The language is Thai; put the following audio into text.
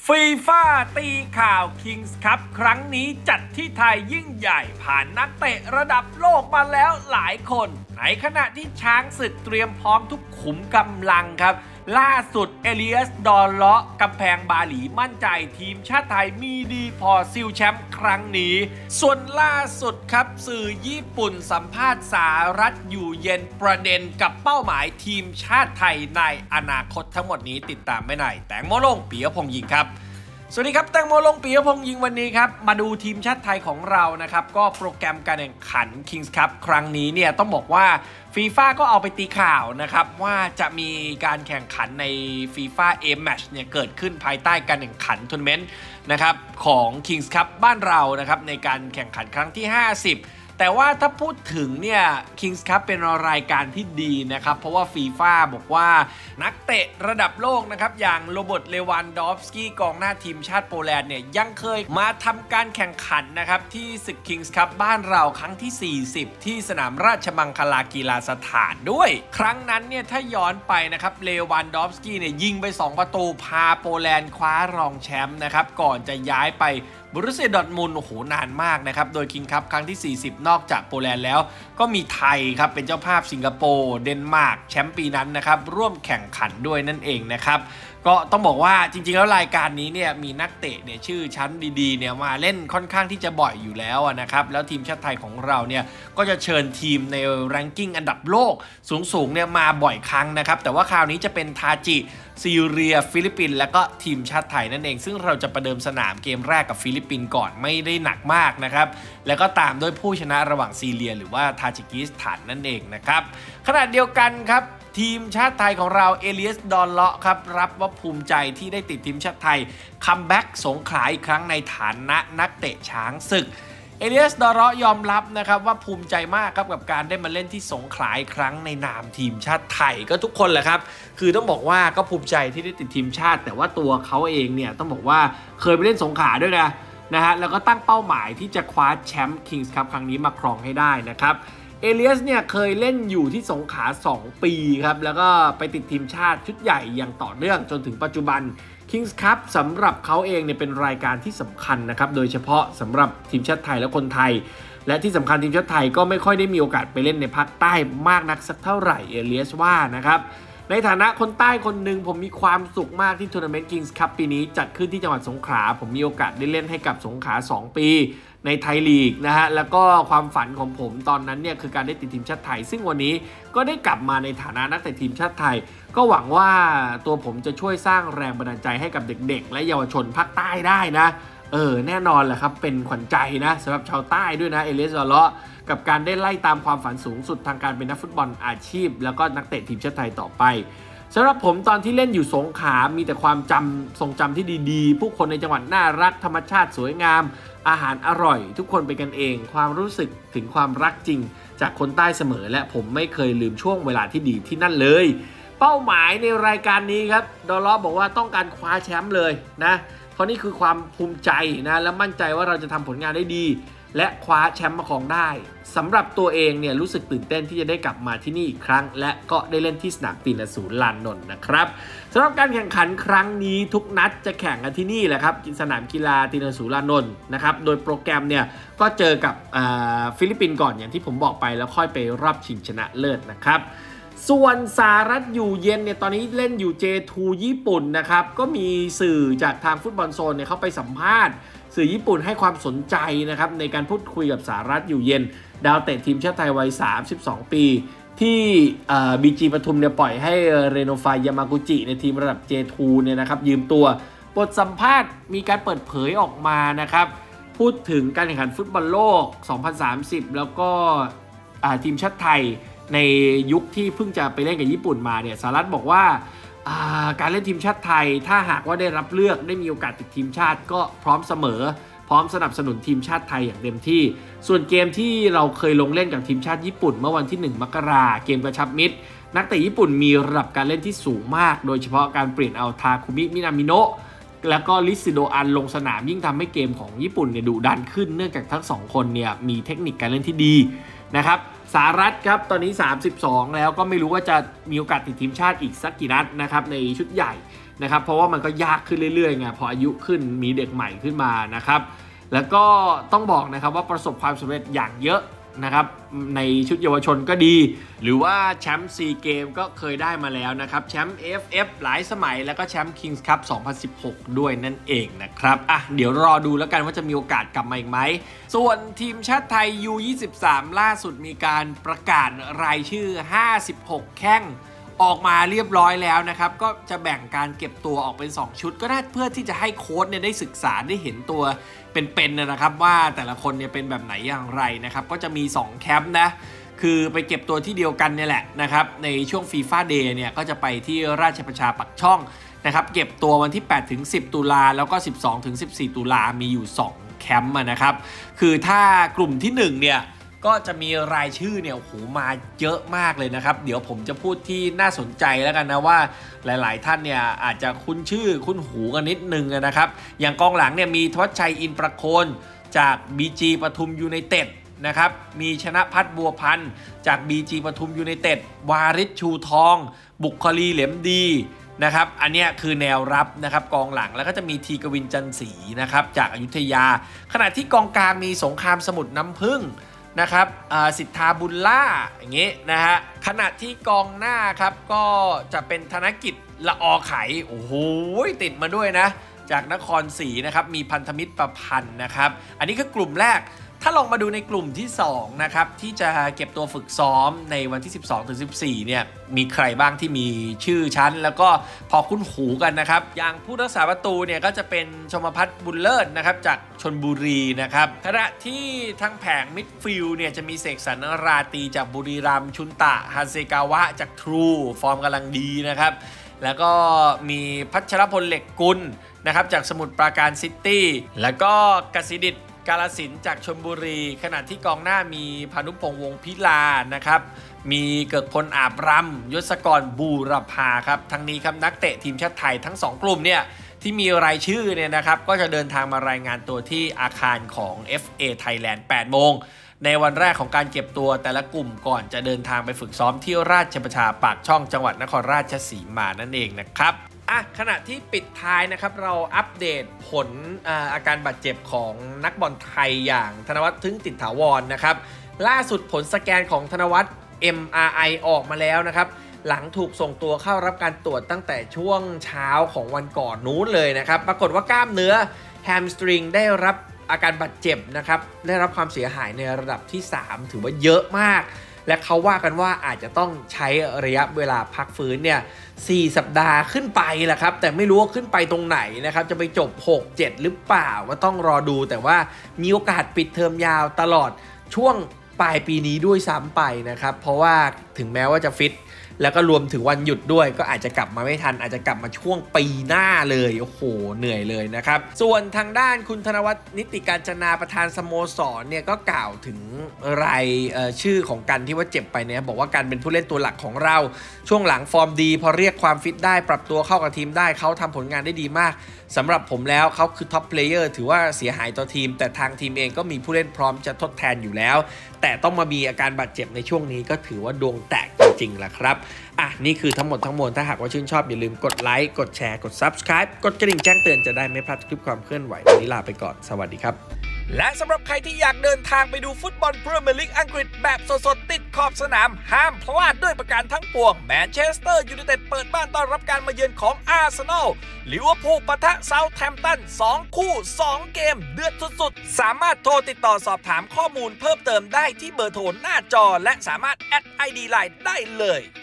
ฟีฟ่าตีข่าวคิงส์คัพครั้งนี้จัดที่ไทยยิ่งใหญ่ผ่านนักเตะระดับโลกมาแล้วหลายคนในขณะที่ช้างศึกเตรียมพร้อมทุกขุมกำลังครับล่าสุดเอลิอัสดอลเลาะกำแพงบาหลีมั่นใจทีมชาติไทยมีดีพอซิลแชมป์ครั้งนี้ส่วนล่าสุดครับสื่อญี่ปุ่นสัมภาษณ์สหรัฐอยู่เย็นประเด็นกับเป้าหมายทีมชาติไทยในอนาคตทั้งหมดนี้ติดตามไม่ไหนแตงโมลงปิยพงษ์ยิงครับสวัสดีครับแตงโมลงปิยพงษ์ยิงวันนี้ครับมาดูทีมชาติไทยของเรานะครับก็โปรแกรมการแข่งขัน Kings Cup ครั้งนี้เนี่ยต้องบอกว่าฟีฟ่าก็เอาไปตีข่าวนะครับว่าจะมีการแข่งขันใน FIFA A Match เนี่ยเกิดขึ้นภายใต้การแข่งขันทัวร์นาเมนต์นะครับของ Kings Cup บ้านเรานะครับในการแข่งขันครั้งที่ 50แต่ว่าถ้าพูดถึงเนี่ย Kings Cup เป็นรายการที่ดีนะครับเพราะว่าฟีฟ่าบอกว่านักเตะระดับโลกนะครับอย่างโรเบิร์ตเลวันดอฟสกี้กองหน้าทีมชาติโปแลนด์เนี่ยยังเคยมาทำการแข่งขันนะครับที่ศึก Kings Cup บ้านเราครั้งที่40ที่สนามราชมังคลากีฬาสถานด้วยครั้งนั้นเนี่ยถ้าย้อนไปนะครับเลวันดอฟสกี้เนี่ยยิงไป2ประตูพาโปแลนด์คว้ารองแชมป์นะครับก่อนจะย้ายไปบรูเซียดอร์ทมุนด์โอ้โหนานมากนะครับโดยคิงส์คัพครั้งที่40นอกจากโปแลนด์แล้วก็มีไทยครับเป็นเจ้าภาพสิงคโปร์เดนมาร์กแชมป์ปีนั้นนะครับร่วมแข่งขันด้วยนั่นเองนะครับก็ต้องบอกว่าจริงๆแล้วรายการนี้เนี่ยมีนักเตะเนี่ยชื่อชั้นดีๆเนี่ยมาเล่นค่อนข้างที่จะบ่อยอยู่แล้วนะครับแล้วทีมชาติไทยของเราเนี่ยก็จะเชิญทีมในแรงกิ้งอันดับโลกสูงๆเนี่ยมาบ่อยครั้งนะครับแต่ว่าคราวนี้จะเป็นทาจิซีเรียฟิลิปปินส์และก็ทีมชาติไทยนั่นเองซึ่งเราจะประเดิมสนามเกมแรกกับฟิลิปปินส์ก่อนไม่ได้หนักมากนะครับแล้วก็ตามด้วยผู้ชนะระหว่างซีเรียหรือว่าทาจิกิสถานนั่นเองนะครับขณะเดียวกันครับทีมชาติไทยของเราเอลิอัสดอลเลาะครับรับว่าภูมิใจที่ได้ติดทีมชาติไทยคัมแบ็กสงขลาอีกครั้งในฐานะนักเตะช้างศึกเอลิอัสดอลเลาะยอมรับนะครับว่าภูมิใจมากครับกับการได้มาเล่นที่สงขลาอีกครั้งในนามทีมชาติไทยก็ทุกคนแหละครับคือต้องบอกว่าก็ภูมิใจที่ได้ติดทีมชาติแต่ว่าตัวเขาเองเนี่ยต้องบอกว่าเคยไปเล่นสงขลาด้วยนะฮะแล้วก็ตั้งเป้าหมายที่จะคว้าแชมป์ Kings Cup ครั้งนี้มาครองให้ได้นะครับเอลิอัสเนี่ยเคยเล่นอยู่ที่สงขลา2ปีครับแล้วก็ไปติดทีมชาติชุดใหญ่อย่างต่อเนื่องจนถึงปัจจุบัน Kings Cup สำหรับเขาเองเนี่ยเป็นรายการที่สำคัญนะครับโดยเฉพาะสำหรับทีมชาติไทยและคนไทยและที่สำคัญทีมชาติไทยก็ไม่ค่อยได้มีโอกาสไปเล่นในภาคใต้มากนักสักเท่าไหร่เอลิอัสว่านะครับในฐานะคนใต้คนหนึ่งผมมีความสุขมากที่ทัวร์นาเมนต์ Kings Cup ปีนี้จัดขึ้นที่จังหวัดสงขลาผมมีโอกาสได้เล่นให้กับสงขลา2ปีในไทยลีกนะฮะแล้วก็ความฝันของผมตอนนั้นเนี่ยคือการได้ติดทีมชาติไทยซึ่งวันนี้ก็ได้กลับมาในฐานะนักเตะทีมชาติไทยก็หวังว่าตัวผมจะช่วยสร้างแรงบันดาลใจให้กับเด็กๆและเยาวชนภาคใต้ได้นะแน่นอนแหละครับเป็นขวัญใจนะสำหรับชาวใต้ด้วยนะเอลิอัสดอลเลาะกับการได้ไล่ตามความฝันสูงสุดทางการเป็นนักฟุตบอลอาชีพแล้วก็นักเตะทีมชาติไทยต่อไปสำหรับผมตอนที่เล่นอยู่สงขลามีแต่ความทรงจำที่ดีๆผู้คนในจังหวัดน่ารักธรรมชาติสวยงามอาหารอร่อยทุกคนเป็นกันเองความรู้สึกถึงความรักจริงจากคนใต้เสมอและผมไม่เคยลืมช่วงเวลาที่ดีที่นั่นเลยเป้าหมายในรายการนี้ครับดอลเลาะบอกว่าต้องการคว้าแชมป์เลยนะเพราะนี่คือความภูมิใจนะและมั่นใจว่าเราจะทำผลงานได้ดีและคว้าแชมป์มาครองได้สำหรับตัวเองเนี่ยรู้สึกตื่นเต้นที่จะได้กลับมาที่นี่อีกครั้งและก็ได้เล่นที่สนามตีนศูนย์ลานนนท์นะครับสำหรับการแข่งขันครั้งนี้ทุกนัดจะแข่งกันที่นี่แหละครับสนามกีฬาตีนศูนย์ลานนท์นะครับโดยโปรแกรมเนี่ยก็เจอกับฟิลิปปินส์ก่อนอย่างที่ผมบอกไปแล้วค่อยไปรอบชิงชนะเลิศนะครับส่วนสหรัฐอยู่เย็นเนี่ยตอนนี้เล่นอยู่ J2 ญี่ปุ่นนะครับก็มีสื่อจากทางฟุตบอลโซนเนี่ยเขาไปสัมภาษณ์สื่อญี่ปุ่นให้ความสนใจนะครับในการพูดคุยกับสหรัฐอยู่เย็นดาวเตะทีมชาติไทยวัย32ปีที่BG ปทุมเนี่ยปล่อยให้เรโนฟายยามากุจิในทีมระดับ J2 เนี่ยนะครับยืมตัวบทสัมภาษณ์มีการเปิดเผยออกมานะครับพูดถึงการแข่งขันฟุตบอลโลก2030แล้วก็ทีมชาติไทยในยุคที่เพิ่งจะไปเล่นกับญี่ปุ่นมาเนี่ยสหรัฐบอกว่าการเล่นทีมชาติไทยถ้าหากว่าได้รับเลือกได้มีโอกาสติดทีมชาติก็พร้อมเสมอพร้อมสนับสนุนทีมชาติไทยอย่างเต็มที่ส่วนเกมที่เราเคยลงเล่นกับทีมชาติญี่ปุ่นเมื่อวันที่1 มกราคมเกมกระชับมิตรนักเตะญี่ปุ่นมีระดับการเล่นที่สูงมากโดยเฉพาะการเปลี่ยนเอาทาคุมิมินามิโนะแล้วก็ลิซิโดอันลงสนามยิ่งทำให้เกมของญี่ปุ่นเนี่ยดุดันขึ้นเนื่องจากทั้ง2คนเนี่ยมีเทคนิคการเล่นที่ดีนะครับสหรัฐครับตอนนี้32แล้วก็ไม่รู้ว่าจะมีโอกาสติดทีมชาติอีกสักกี่นัดนะครับในชุดใหญ่นะครับเพราะว่ามันก็ยากขึ้นเรื่อยๆไงพออายุขึ้นมีเด็กใหม่ขึ้นมานะครับแล้วก็ต้องบอกนะครับว่าประสบความสำเร็จอย่างเยอะนะครับในชุดเยาวชนก็ดีหรือว่าแชมป์ซีเกมก็เคยได้มาแล้วนะครับแชมป์ AFF หลายสมัยแล้วก็แชมป์ Kings Cup 2016 ด้วยนั่นเองนะครับเดี๋ยวรอดูแล้วกันว่าจะมีโอกาสกลับมาอีกไหมส่วนทีมชาติไทย U23 ล่าสุดมีการประกาศรายชื่อ56แข้งออกมาเรียบร้อยแล้วนะครับก็จะแบ่งการเก็บตัวออกเป็น2ชุดก็ได้เพื่อที่จะให้โค้ชเนี่ยได้ศึกษาได้เห็นตัวเป็นนะครับว่าแต่ละคนเนี่ยเป็นแบบไหนอย่างไรนะครับก็จะมี2แคมป์นะคือไปเก็บตัวที่เดียวกันเนี่ยแหละนะครับในช่วง FIFA Day เนี่ยก็จะไปที่ราชประชาปักช่องนะครับเก็บตัววันที่8-10 ตุลาแล้วก็ 12-14 ตุลามีอยู่2แคมป์นะครับคือถ้ากลุ่มที่1เนี่ยก็จะมีรายชื่อเนี่ยโหมาเยอะมากเลยนะครับเดี๋ยวผมจะพูดที่น่าสนใจแล้วกันนะว่าหลายๆท่านเนี่ยอาจจะคุ้นชื่อคุ้นหูกันนิดนึงนะครับอย่างกองหลังเนี่ยมีธวัชชัยอินประโคนจาก BG ปทุมยูไนเต็ดนะครับมีชนะพัฒน์บัวพันธ์จาก BG ปทุมยูไนเต็ดวาริศชูทองบุคลีเหลมดีนะครับอันนี้คือแนวรับนะครับกองหลังแล้วก็จะมีทีกวินจันศรีนะครับจากอยุธยาขณะที่กองกลางมีสงครามสมุทรน้ำผึ้งนะครับสิทธาบุญล่าอย่างงี้นะฮะขณะที่กองหน้าครับก็จะเป็นธนกิจละอไขโอ้โหติดมาด้วยนะจากนครศรีนะครับมีพันธมิตรประพันธ์นะครับอันนี้คือกลุ่มแรกถ้าลองมาดูในกลุ่มที่2นะครับที่จะเก็บตัวฝึกซ้อมในวันที่ 12-14 เนี่ยมีใครบ้างที่มีชื่อชั้นแล้วก็พอคุ้นหูกันนะครับอย่างผู้รักษาประตูเนี่ยก็จะเป็นชมพัฒน์บุญเลิศนะครับจากชลบุรีนะครับขณะที่ทั้งแผงมิดฟิลด์เนี่ยจะมีเสกสรรราตรีจากบุรีรัมย์ชุนตะฮันเซกาวะจากทรูฟอร์มกำลังดีนะครับแล้วก็มีพัชรพลเหล็กกุลนะครับจากสมุทรปราการซิตี้แล้วก็กสิดิษฐ์กาลสินจากชลบุรีขณะที่กองหน้ามีพานุพงษ์วงศ์พิลานะครับมีเกิกพลอาบรำยศกรบูรพาครับทั้งนี้ครับนักเตะทีมชาติไทยทั้ง2กลุ่มเนี่ยที่มีรายชื่อเนี่ยนะครับก็จะเดินทางมารายงานตัวที่อาคารของ FA Thailand 8 โมงในวันแรกของการเก็บตัวแต่ละกลุ่มก่อนจะเดินทางไปฝึกซ้อมที่ราชประชาปากช่องจังหวัดนครราชสีมานั่นเองนะครับขณะที่ปิดท้ายนะครับเราอัปเดตผลอาการบาดเจ็บของนักบอลไทยอย่างธนวัฒน์ ทึ่งติดถาวรนะครับล่าสุดผลสแกนของธนวัฒน์ MRI ออกมาแล้วนะครับหลังถูกส่งตัวเข้ารับการตรวจตั้งแต่ช่วงเช้าของวันก่อนนู้นเลยนะครับปรากฏว่ากล้ามเนื้อแฮมสตริงได้รับอาการบาดเจ็บนะครับได้รับความเสียหายในระดับที่3ถือว่าเยอะมากและเขาว่ากันว่าอาจจะต้องใช้ระยะเวลาพักฟื้นเนี่ย4 สัปดาห์ขึ้นไปแหละครับแต่ไม่รู้ว่าขึ้นไปตรงไหนนะครับจะไปจบ 6-7 หรือเปล่าก็ต้องรอดูแต่ว่ามีโอกาสปิดเทอมยาวตลอดช่วงปลายปีนี้ด้วยซ้ำไปนะครับเพราะว่าถึงแม้ว่าจะฟิตแล้วก็รวมถึงวันหยุดด้วยก็อาจจะกลับมาไม่ทันอาจจะกลับมาช่วงปีหน้าเลยโอ้โหเหนื่อยเลยนะครับส่วนทางด้านคุณธนวัฒน์นิติกาญจนาประธานสโมสรเนี่ยก็กล่าวถึงรายชื่อของกันที่ว่าเจ็บไปเนี่ยบอกว่ากันเป็นผู้เล่นตัวหลักของเราช่วงหลังฟอร์มดีพอเรียกความฟิตได้ปรับตัวเข้ากับทีมได้เขาทำผลงานได้ดีมากสำหรับผมแล้วเขาคือท็อปเพลเยอร์ถือว่าเสียหายต่อทีมแต่ทางทีมเองก็มีผู้เล่นพร้อมจะทดแทนอยู่แล้วแต่ต้องมามีอาการบาดเจ็บในช่วงนี้ก็ถือว่าดวงแตกจริงๆล่ะครับนี่คือทั้งหมดทั้งมวลถ้าหากว่าชื่นชอบอย่าลืมกดไลค์กดแชร์กด Subscribe กดกระดิ่งแจ้งเตือนจะได้ไม่พลาดคลิปความเคลื่อนไหววันนี้ลาไปก่อนสวัสดีครับและสำหรับใครที่อยากเดินทางไปดูฟุตบอลพรีเมียร์ลีกอังกฤษแบบสดๆติดขอบสนามห้ามพลาดด้วยประการทั้งปวงแมนเชสเตอร์ยูไนเต็ดเปิดบ้านต้อนรับการมาเยือนของอาร์เซนอลลิเวอร์พูลปะทะเซาท์แฮมป์ตัน2 คู่ 2 เกมเดือดสุดๆสามารถโทรติดต่อสอบถามข้อมูลเพิ่มเติมได้ที่เบอร์โทรหน้าจอและสามารถแอด ID ไลน์ได้เลย